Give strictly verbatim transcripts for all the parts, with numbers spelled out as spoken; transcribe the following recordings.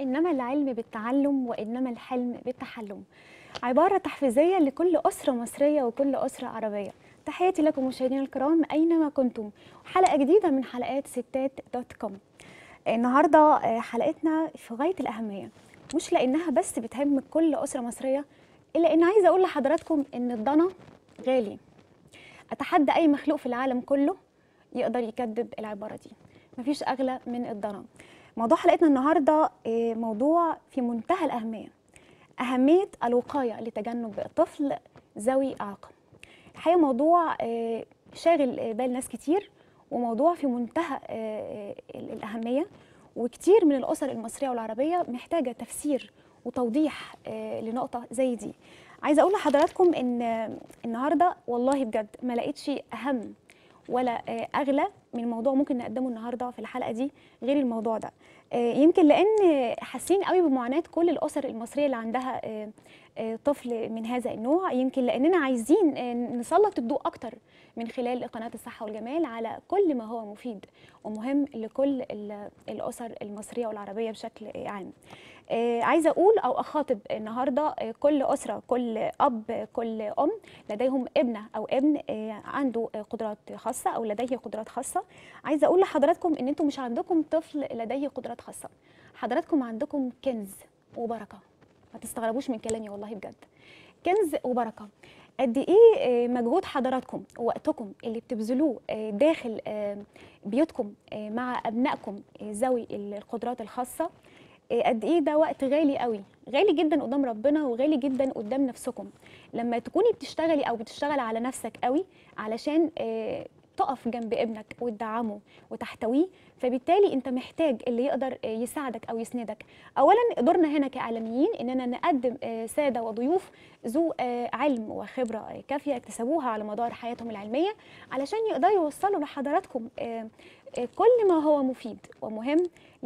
إنما العلم بالتعلم وإنما الحلم بالتحلم. عبارة تحفيزية لكل أسرة مصرية وكل أسرة عربية. تحياتي لكم مشاهدينا الكرام أينما كنتم. حلقة جديدة من حلقات ستات دوت كوم. النهاردة حلقتنا في غاية الأهمية، مش لأنها بس بتهم كل أسرة مصرية، إلا إن عايزة أقول لحضراتكم إن الضنا غالي. أتحدى أي مخلوق في العالم كله يقدر يكذب العبارة دي. مفيش أغلى من الضنا. موضوع حلقتنا النهاردة موضوع في منتهى الأهمية، أهمية الوقاية لتجنب طفل ذوي إعاقة. الحقيقة موضوع شاغل بال ناس كتير، وموضوع في منتهى الأهمية، وكتير من الأسر المصرية والعربية محتاجة تفسير وتوضيح لنقطة زي دي. عايزة أقول لحضراتكم إن النهاردة والله بجد ما لقيتش أهم ولا أغلى من موضوع ممكن نقدمه النهاردة في الحلقة دي غير الموضوع ده. يمكن لأن حاسين قوي بمعاناة كل الأسر المصرية اللي عندها طفل من هذا النوع، يمكن لأننا عايزين نسلط الضوء أكتر من خلال قناة الصحة والجمال على كل ما هو مفيد ومهم لكل الأسر المصرية والعربية بشكل عام. آه عايزه اقول او اخاطب النهارده آه كل اسره، كل اب، كل ام لديهم ابنه او ابن آه عنده آه قدرات خاصه او لديه قدرات خاصه. عايزه اقول لحضراتكم ان انتم مش عندكم طفل لديه قدرات خاصه، حضراتكم عندكم كنز وبركه. ما تستغربوش من كلامي والله بجد، كنز وبركه. قد ايه مجهود حضراتكم ووقتكم اللي بتبذلوه داخل بيوتكم مع ابنائكم ذوي القدرات الخاصه، قد ايه ده وقت غالي قوي، غالي جدا قدام ربنا وغالي جدا قدام نفسكم. لما تكوني بتشتغلي او بتشتغل على نفسك قوي علشان تقف جنب ابنك وتدعمه وتحتويه، فبالتالي انت محتاج اللي يقدر يساعدك او يسندك. اولا دورنا هنا كاعلاميين اننا نقدم ساده وضيوف ذو علم وخبره كافيه اكتسبوها على مدار حياتهم العلميه، علشان يقدروا يوصلوا لحضراتكم كل ما هو مفيد ومهم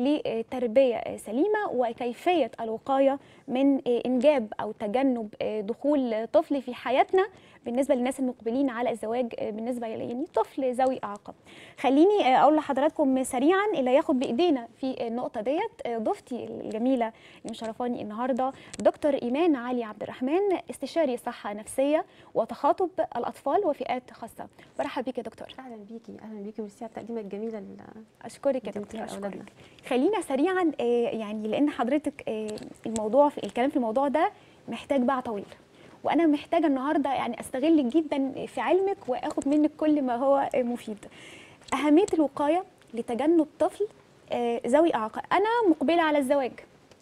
لتربيه سليمه وكيفيه الوقايه من انجاب او تجنب دخول طفل في حياتنا بالنسبه للناس المقبلين على الزواج، بالنسبه يعني طفل ذوي اعاقه. خليني اقول لحضراتكم سريعا اللي هياخد بايدينا في النقطه ديت ضيفتي الجميله اللي مشرفاني النهارده دكتور ايمان علي عبد الرحمن، استشاري صحه نفسيه وتخاطب الاطفال وفئات خاصه. برحب بيك يا دكتور. اهلا بيكي. اهلا بيكي وميرسي على التقديمه الجميله اللي اشكرك يا دكتور. اشكرك. خلينا سريعا يعني لان حضرتك الموضوع في الكلام في الموضوع ده محتاج باع طويل، وانا محتاجه النهارده يعني استغلك جدا في علمك واخد منك كل ما هو مفيد. اهميه الوقايه لتجنب طفل ذوي اعاقه. انا مقبله على الزواج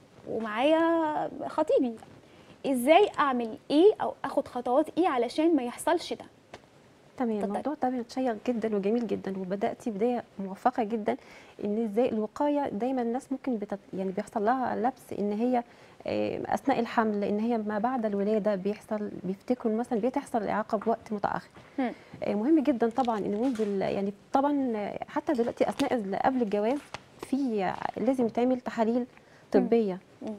ومعايا خطيبي، ازاي اعمل ايه او اخد خطوات ايه علشان ما يحصلش ده؟ تمام. الموضوع ده متشيق جدا وجميل جدا، وبداتي بدايه موفقه جدا. ان ازاي الوقايه دايما الناس ممكن بتت... يعني بيحصل لها لبس ان هي اثناء الحمل، ان هي ما بعد الولاده بيحصل بيفتكروا مثلا بتحصل الاعاقه بوقت متاخر. م. مهم جدا طبعا ان منذ يعني طبعا حتى دلوقتي اثناء قبل الجواز في لازم يتعمل تحاليل طبيه. م.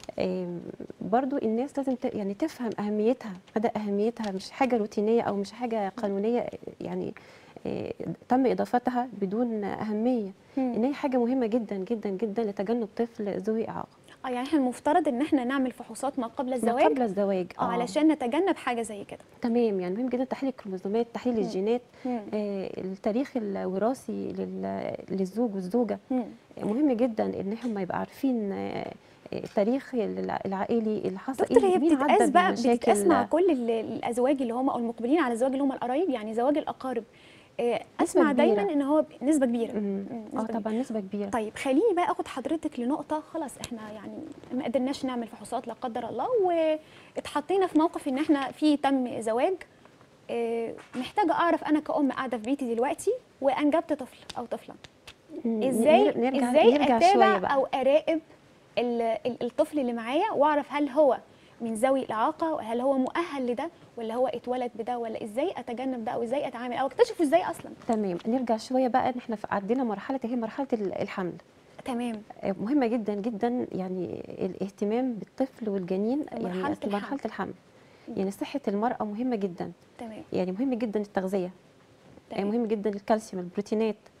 برضو الناس لازم يعني تفهم اهميتها، مدى اهميتها، مش حاجه روتينيه او مش حاجه قانونيه يعني تم اضافتها بدون اهميه. ان هي حاجه مهمه جدا جدا جدا لتجنب طفل ذوي اعاقه. اه يعني احنا المفترض ان احنا نعمل فحوصات ما قبل الزواج، ما قبل الزواج اه علشان نتجنب حاجه زي كده. تمام. يعني مهم جدا تحليل الكروموسومات، تحليل الجينات، آه التاريخ الوراثي للزوج والزوجه. مم. مهم جدا ان هم يبقوا عارفين آه التاريخ العائلي اللي حصل دكتور ايه. هي بتتقاس بقى بتتقاس مع كل الازواج اللي هم او المقبلين على الزواج اللي هم القرايب، يعني زواج الأقارب اسمع دايما ان هو نسبه كبيره. اه طبعا نسبه كبيره. طيب خليني بقى اخد حضرتك لنقطه، خلاص احنا يعني ما قدرناش نعمل فحوصات لا قدر الله، واتحطينا في موقف ان احنا في تم زواج. محتاجه اعرف انا كأم قاعده في بيتي دلوقتي وانجبت طفل او طفله، ازاي نرجع ازاي نرجع اتابع او اراقب الطفل اللي معايا واعرف هل هو من ذوي الاعاقه وهل هو مؤهل لده ولا هو اتولد بده، ولا ازاي اتجنب ده او ازاي اتعامل او اكتشفه ازاي اصلا؟ تمام. نرجع شويه بقى ان احنا عدينا مرحله هي مرحله الحمل. تمام. مهمه جدا جدا يعني الاهتمام بالطفل والجنين مرحلة يعني الحمل. مرحله الحمل. يعني صحه المراه مهمه جدا. تمام. يعني مهم جدا التغذيه. تمام. مهم جدا الكالسيوم، البروتينات.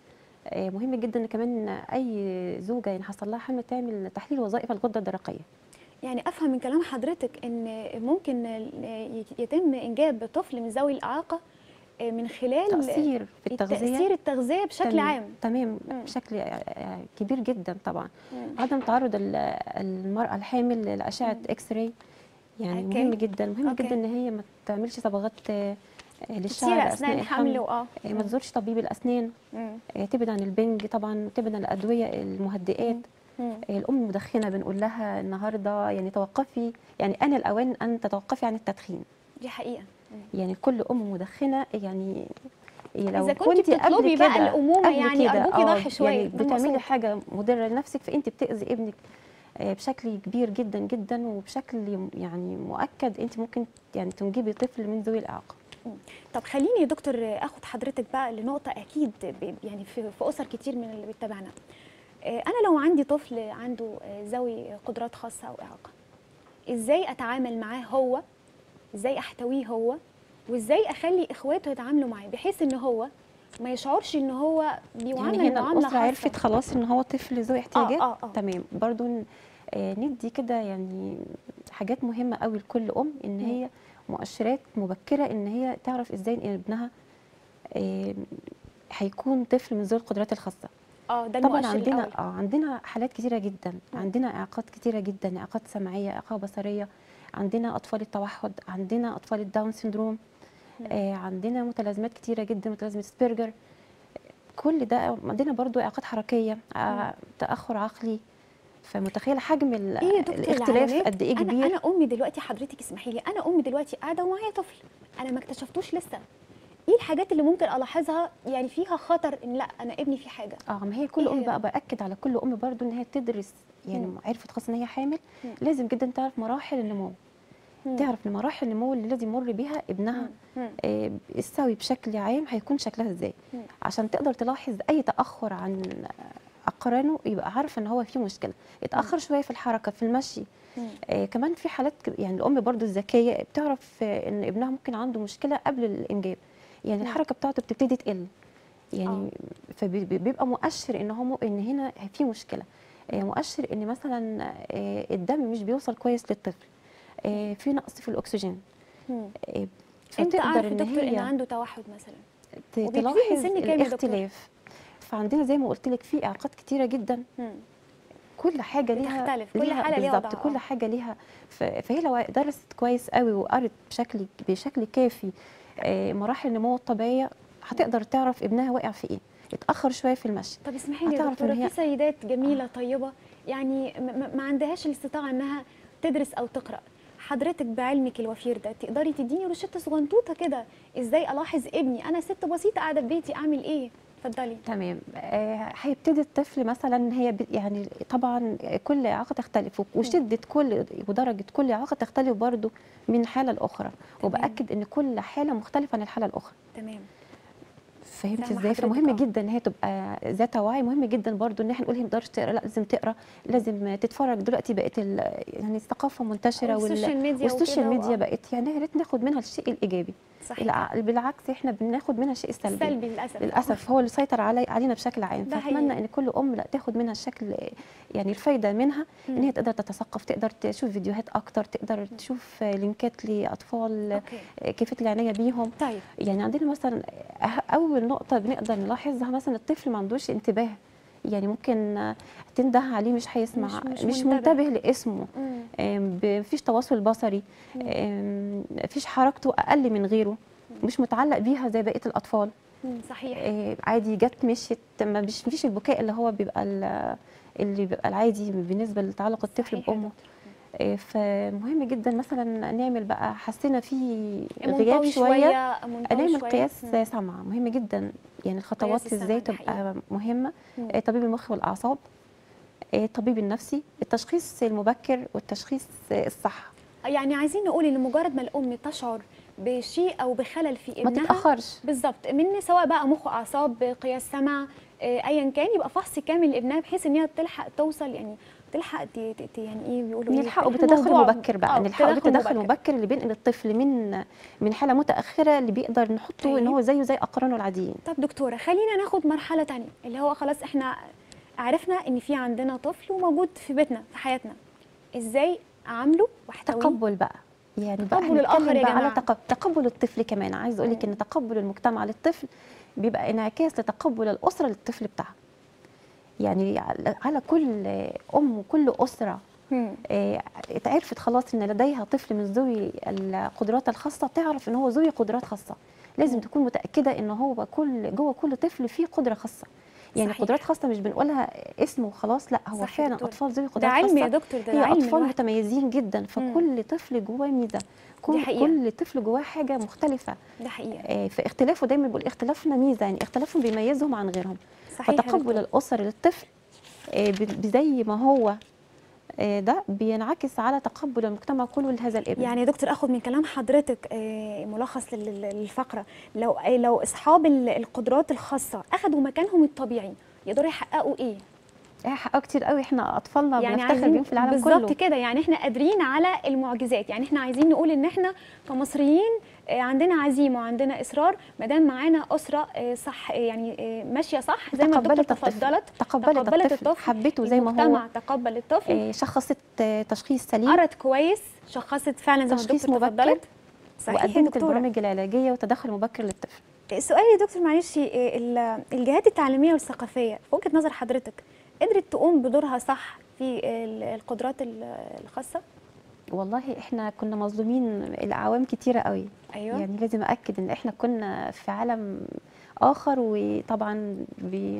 آه، مهم جدا كمان اي زوجه يعني حصل لها حمل تعمل تحليل وظائف الغده الدرقيه. يعني افهم من كلام حضرتك ان ممكن يتم انجاب طفل من ذوي الاعاقه من خلال تأثير في التغذية، تأثير التغذية بشكل تمام عام. تمام مم. بشكل كبير جدا طبعا. مم. عدم تعرض ال- المرأة الحامل لأشعة مم. اكس راي يعني أوكي. مهم جدا، مهم أوكي. جدا ان هي ما تعملش صبغات آه، كتير للشعر اثناء اثناء الحمل الحمل، واه آه، ما تزورش طبيب الاسنان، مم. آه، تبعد عن البنج طبعا، تبعد عن الادويه المهدئات. مم. آه، الام المدخنه بنقول لها النهارده يعني توقفي، يعني ان الاوان ان تتوقفي عن التدخين. دي حقيقة. مم. يعني كل ام مدخنه يعني لو إذا كنت كنتي قبل بتطلبي بقى كده الأمومة قبل يعني كده أرجوكي اه ضحي شوية، يعني ده بتعملي المقصود. حاجه مضره لنفسك، فانت بتاذي ابنك آه، بشكل كبير جدا جدا، وبشكل يعني مؤكد انت ممكن يعني تنجبي طفل من ذوي الاعاقه. مم. طب خليني يا دكتور اخد حضرتك بقى لنقطة أكيد ب- يعني في في أسر كتير من اللي بيتابعنا. آه، أنا لو عندي طفل عنده آه، ذوي قدرات خاصة أو إعاقة، إزاي أتعامل معاه هو؟ إزاي أحتويه هو؟ وإزاي أخلي إخواته يتعاملوا معاه بحيث إن هو ما يشعرش إن هو بيعامل يعني هنا معاملة الاسره خاصة؟ عرفت خلاص ان هو طفل ذوي اه احتياجات، اه اه تمام. برضو ن- آه، ندي كده يعني حاجات مهمه قوي لكل ام، ان مم. هي مؤشرات مبكره ان هي تعرف ازاي ان ابنها آه، هيكون طفل من ذوي القدرات الخاصه. اه ده طبعا المؤشر عندنا الأول. اه عندنا حالات كتيره جدا، مم. عندنا اعاقات كتيره جدا، اعاقات سمعيه، اعاقه بصريه، عندنا اطفال التوحد، عندنا اطفال الداون سيندروم، مم. آه عندنا متلازمات كتيره جدا، متلازمه سبيرجر، كل ده. عندنا برضو اعاقات حركيه، آه تاخر عقلي. فمتخيله حجم ال- ايه يا دكتور الاختلاف العلامات؟ قد ايه انا كبير. انا امي دلوقتي، حضرتك اسمحي لي، انا امي دلوقتي قاعده ومعايا طفل انا ما اكتشفتوش لسه. ايه الحاجات اللي ممكن الاحظها يعني فيها خطر ان لا انا ابني في حاجه؟ اه ما هي كل ايه ام هي؟ بقى باكد على كل ام برضو ان هي تدرس، يعني مم. عرفت خلاص ان هي حامل، مم. لازم جدا تعرف مراحل النمو، مم. تعرف ان مراحل النمو اللي لازم يمر بيها ابنها مم. مم. آه، السوي بشكل عام هيكون شكلها ازاي، مم. عشان تقدر تلاحظ اي تاخر عن اقرانه، يبقى عارفه ان هو في مشكله. اتاخر شويه في الحركه في المشي، مم. آه كمان في حالات ك- يعني الام برضو الذكيه بتعرف آه ان ابنها ممكن عنده مشكله قبل الانجاب، يعني مم. الحركه بتاعته بتبتدي تقل، يعني آه. فبيبقى مؤشر ان هو ان هنا في مشكله، آه مؤشر ان مثلا آه الدم مش بيوصل كويس للطفل، آه في نقص في الاكسجين، مم. آه امتى فتقدر اعرف يا ان دكتور ان هي عنده توحد مثلا؟ ت- وبيبتدي من تلاحظ سن كام يا دكتور؟ الاختلاف. فعندنا زي ما قلت لك في اعاقات كتيره جدا، مم. كل حاجه ليها بتختلف، كل ليها حاله ليها بالظبط، وضعها. كل آه. حاجه ليها. ف- فهي لو درست كويس قوي وقرت بشكل بشكل كافي آه، مراحل النمو الطبيعيه، هتقدر تعرف ابنها واقع في ايه، اتاخر شويه في المشي، طب اسمحي لي يا هتعرف ان دكتوره، في هي سيدات جميله طيبه يعني م- م- ما عندهاش الاستطاعه انها تدرس او تقرا، حضرتك بعلمك الوفير ده تقدري تديني روشته صغنطوطه كده ازاي الاحظ ابني؟ انا ست بسيطه قاعده في بيتي، اعمل ايه؟ اتفضلي. تمام. آه، هيبتدي الطفل مثلا، هي ب- يعني طبعا كل اعاقه تختلف، وشده كل ودرجه كل اعاقه تختلف برضو من حاله لاخرى، تمام. وباكد ان كل حاله مختلفه عن الحاله الاخرى. تمام. فهمتي فاهمة ازاي؟ حضرتك. فمهم اه جدا ان هي تبقى ذات وعي، مهم جدا برضو ان احنا نقول هي ما تقدرش تقرا، لا لازم تقرا، لازم تتفرج. دلوقتي بقت ال- يعني الثقافه منتشره، والسوشيال ميديا والسوشيال وكده ميديا واه بقت يعني يا ريت ناخد منها الشيء الايجابي، صحيح. الع- بالعكس احنا بناخد منها الشيء السلبي. سلبي للاسف. للاسف هو اللي سيطر علي علينا بشكل عام، ده فاتمنى حقيقي. ان كل ام لا تاخد منها الشكل، يعني الفايده منها ان مم. هي تقدر تتثقف، تقدر تشوف فيديوهات اكتر، تقدر تشوف لينكات لاطفال اوكي. كيفيه العنايه بيهم. طيب. يعني عندنا مثلا أه- اول نقطه بنقدر نلاحظها مثلا الطفل ما عندوش انتباه، يعني ممكن تنده عليه مش هيسمع، مش- مش, مش مش منتبه. منتبه لاسمه، مم. آم، مفيش تواصل بصري، مم. آم، مفيش حركته اقل من غيره، مش متعلق بيها زي بقيه الاطفال. مم. صحيح. آه، عادي جت مشيت، ما مش مفيش البكاء اللي هو بيبقى ال- اللي بيبقى العادي بالنسبه لتعلق الطفل صحيح يا بامه. دكتور. آه، فمهم جدا مثلا نعمل بقى، حسينا في غياب منطوي شويه، شويه منطوي نعمل شويه. قياس مم. سمع، مهم جدا. يعني الخطوات قياس السمع ازاي ده حقيقي. تبقى مهمه. مم. آه، طبيب المخ والاعصاب، آه، الطبيب النفسي، التشخيص المبكر والتشخيص آه، الصح. يعني عايزين نقول ان مجرد ما الام تشعر بشيء او بخلل في ما ابنها تتاخرش. بالظبط، من سواء بقى مخ اعصاب قياس سمع آه، ايا كان، يبقى فحص كامل لابنها بحيث ان هي تلحق توصل يعني تلحق ت- ت- يعني ايه بيقولوا ايه، نلحقه تلحق بتدخل الموضوع. مبكر بقى، اه نلحقه تدخل بتدخل مبكر. مبكر اللي بينقل الطفل من من حاله متاخره اللي بيقدر نحطه ان أيوة. هو زيه زي اقرانه العاديين. طب دكتوره خلينا ناخد مرحله تانية، اللي هو خلاص احنا عرفنا ان في عندنا طفل وموجود في بيتنا في حياتنا، ازاي اعامله واحتويه؟ تقبل بقى، يعني بقى تقبل الآخر هنتكلم يا بقى على جماعة. تق- تقبل الطفل كمان. عايز اقول لك ان تقبل المجتمع للطفل بيبقى انعكاس لتقبل الاسره للطفل بتاعها. يعني على على كل ام وكل اسره مم. آه، اتعرفت خلاص ان لديها طفل من ذوي القدرات الخاصه، تعرف ان هو ذوي قدرات خاصه. لازم مم. تكون متاكده ان هو كل جوه كل طفل فيه قدره خاصه. يعني صحيح. قدرات خاصه مش بنقولها اسم وخلاص، لا هو صح يا فعلا دكتورة. اطفال ذوي ده قدرات علم يا خاصه دكتور، ده, ده هي علم اطفال لوحده. متميزين جدا، فكل طفل جواه ميزه، دي كل حقيقة. كل طفل جواه حاجه مختلفه. ده حقيقة. آه، فاختلافه دايما بيقول اختلافنا ميزه، يعني اختلافهم بيميزهم عن غيرهم. صحيح يا فتقبل دكتور. الاسر للطفل آه، ب- زي ما هو آه، ده بينعكس على تقبل المجتمع كله لهذا الابن. يعني يا دكتور اخد من كلام حضرتك آه، ملخص لل- للفقرة، لو آه، لو اصحاب ال- القدرات الخاصة اخدوا مكانهم الطبيعي يقدروا يحققوا ايه؟ حقه كتير قوي، احنا اطفالنا يعني بنفتخر عايزين بيهم في العالم بالظبط كله. كده، يعني احنا قادرين على المعجزات، يعني احنا عايزين نقول ان احنا كمصريين آه، عندنا عزيمه وعندنا اصرار، ما دام معانا اسره آه، صح، آه، يعني آه، ماشيه صح زي ما الدكتور تقبلت الطفل، تفضلت. تقبلت الطفل، حبته زي ما هو، المجتمع تقبل الطفل، آه، شخصت آه، تشخيص سليم، قرت كويس، شخصت فعلا زي ما تشخيص الدكتور مبكر، تفضلت. صحيح يا وقدمت دكتوره. البرامج العلاجيه وتدخل مبكر للطفل. سؤالي يا دكتور معلش، آه، ال- الجهات التعليميه والثقافيه في وجهه نظر حضرتك قدرت تقوم بدورها صح في ال- القدرات ال- الخاصه؟ والله احنا كنا مظلومين الاعوام كتيره قوي. ايوه. يعني لازم اكد ان احنا كنا في عالم اخر، وطبعا ب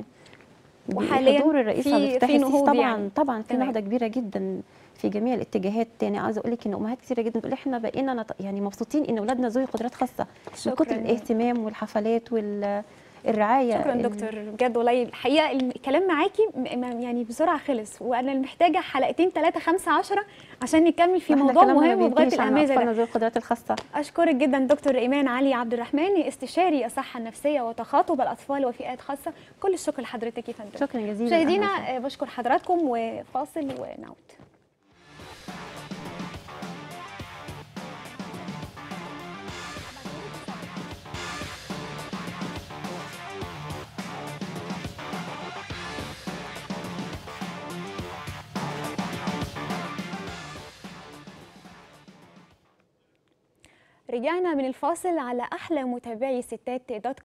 وحاليا بحضور الرئيس عبد في الفتاح في السيسي نهوض طبعا يعني. طبعا في تمام. نهضه كبيره جدا في جميع الاتجاهات. يعني عايزه اقول لك ان امهات كثيره جدا بتقول احنا بقينا نط... يعني مبسوطين ان اولادنا ذوي قدرات خاصه من كتر شكرا. الاهتمام والحفلات والرعايه. شكرا دكتور بجد والله، الحقيقه الكلام معاكي م- م- يعني بسرعه خلص، وانا محتاجه حلقتين ثلاثه خمسه عشرة عشان نكمل في موضوع مهم وبغايه الأهمية اطفالنا ده. ذوي القدرات الخاصه. اشكرك جدا دكتور ايمان علي عبد الرحمن، استشاري الصحه النفسيه وتخاطب الاطفال وفئات خاصه. كل الشكر لحضرتك يا فندم. شكرا جزيلا. مشاهدينا آه، بشكر حضراتكم، وفاصل ونعود. رجعنا من الفاصل على احلى متابعي ستات دوت